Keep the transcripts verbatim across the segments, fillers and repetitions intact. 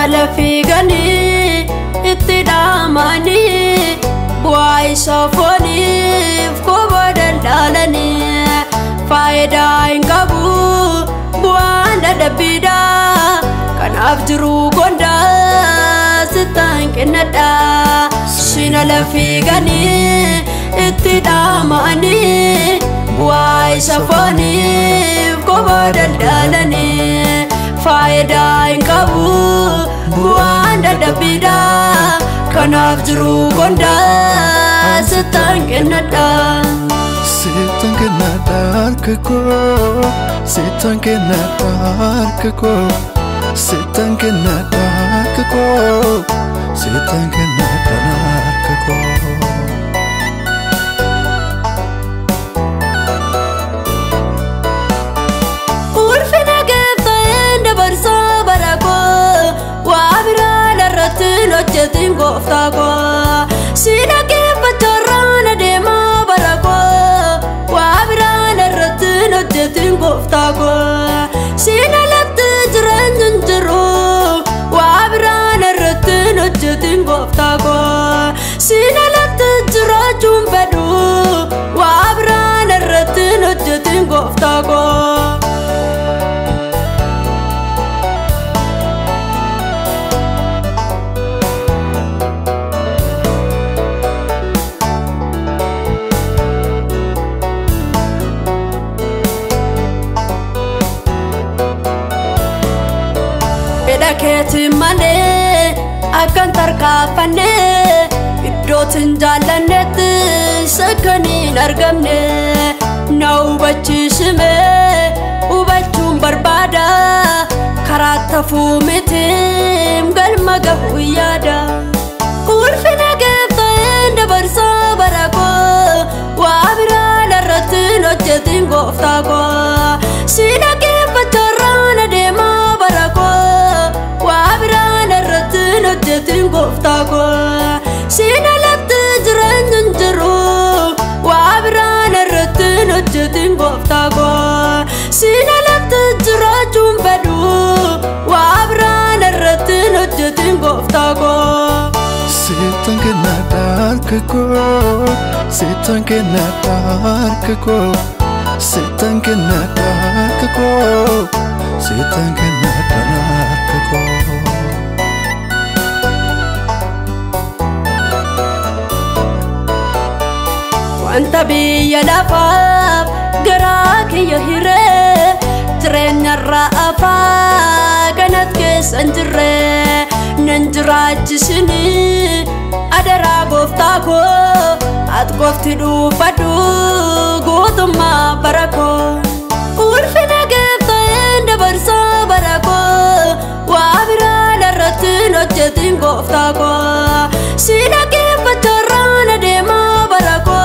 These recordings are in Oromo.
Sina lafigani itti dhaamani bu'aa isa fooniif koba daldalani faayidaa hin qabu bu'aan dadhabbiidha kanaaf jiru gonda sitaan kennadha. Sina lafigani itti dhaamani bu'aa isa fooniif koba daldalani faayidaa hin qabu bu'aan dadhabbiidha kanaaf jiru gonda sitaan kennadha. Sitaan kennadha harka koo sitaan kennadha harka koo sitaan kennadha harka koo sitaan kennadha harka koo. Hojjetiin gooftaa koo sina keeffacharraan adeemaa bara koo waa biraan irratti hojjetiin gooftaa koo sina latti jireenya hin jiru waa biraan irratti hojjetiin gooftaa koo sina latti jiraachuun fedhu waa biraan irratti hojjetiin gooftaa koo. Keeti malee akkan tarkaanfanne iddootiin jaallannetti sakkaniin argamne na hubachiisime hubachuun barbaada karaa tafuu mitiim galma gahuu yaada. Ulfina keeftaan dabarsaa bara koo waa biraan irratti hojjetiin gooftaa koo sina keeffacharraan adeemaa bara koo hojjetiin gooftaa koo sina latti jireenya hin jiru waa biraan irratti hojjetiin gooftaa koo sina latti jiraachuun fedhu waa biraan irratti hojjetiin gooftaa koo. Sitaan kennadha harka koo sitaan kennadha harka koo sitaan kennadha harka koo sitaan kennadha harka koo. Wanta biyya lafaaf garaa kiyya hiree jireenya irraa afaa kanat keessa hin jirre nan jiraachisini adaraa gooftaa koo ati qofti dhuunfadhu guutummaa bara koo. Ulfina keeftaan dabarsaa bara koo waa biraan irratti hojjetiin gooftaa koo sina keeffacharraan adeemaa bara koo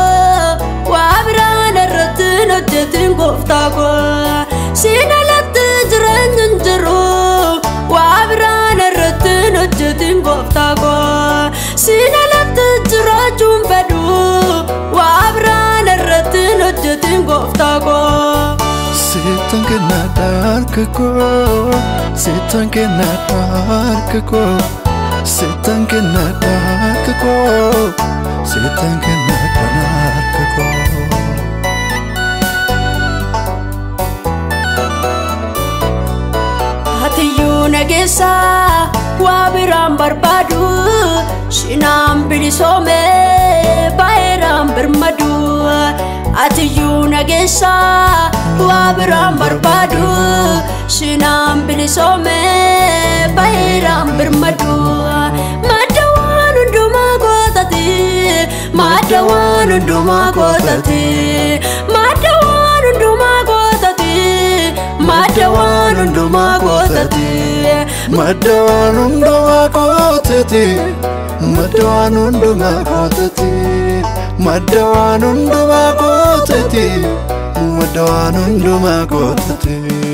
hojjetiin gooftaa koo sina latti jireenya hin jiru waa biraan irratti hojjetiin gooftaa koo sina latti jiraachuun fedhu waa biraan irratti hojjetiin gooftaa koo. Sitaan kennadha harka koo sitaan kennadha harka koo sitaan kennadha harka koo sitaan kennadha harka koo. Atiyyuu nageessa waa biraan barbaadu shinaan bilisoome baay'eedhaan birmadu. Atiyyuu nageessa waa biraan barbaadu shinaan bilisoome baay'eedhaan birmadu. Madda waan hundumaa gootati madda waan hundumaa gootati madda waan hundumaa gootati madda waan hundumaa gootati madda waan hundumaa gootati madda waan hundumaa gootati madda waan hundumaa gootati madda waan hundumaa gootati.